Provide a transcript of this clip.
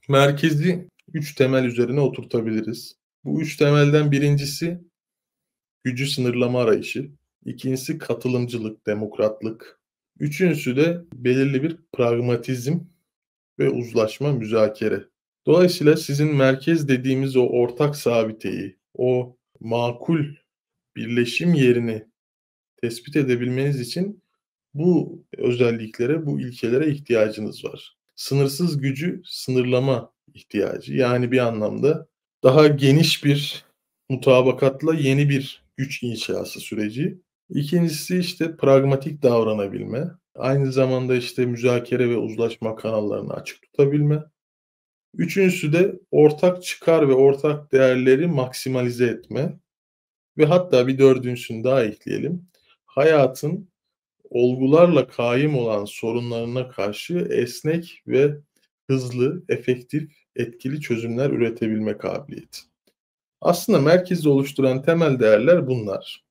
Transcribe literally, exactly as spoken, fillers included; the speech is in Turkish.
Merkezi üç temel üzerine oturtabiliriz. Bu üç temelden birincisi gücü sınırlama arayışı, ikincisi katılımcılık, demokratlık, üçüncüsü de belirli bir pragmatizm ve uzlaşma, müzakere. Dolayısıyla sizin merkez dediğimiz o ortak sabiteyi, o makul birleşim yerini tespit edebilmeniz için bu özelliklere, bu ilkelere ihtiyacınız var. Sınırsız gücü sınırlama ihtiyacı, yani bir anlamda daha geniş bir mutabakatla yeni bir güç inşası süreci. İkincisi, işte, pragmatik davranabilme. Aynı zamanda, işte, müzakere ve uzlaşma kanallarını açık tutabilme. Üçüncüsü de ortak çıkar ve ortak değerleri maksimalize etme ve hatta bir dördüncüsünü daha ekleyelim. Hayatın olgularla kaim olan sorunlarına karşı esnek ve hızlı, efektif, etkili çözümler üretebilme kabiliyeti. Aslında merkezi oluşturan temel değerler bunlar.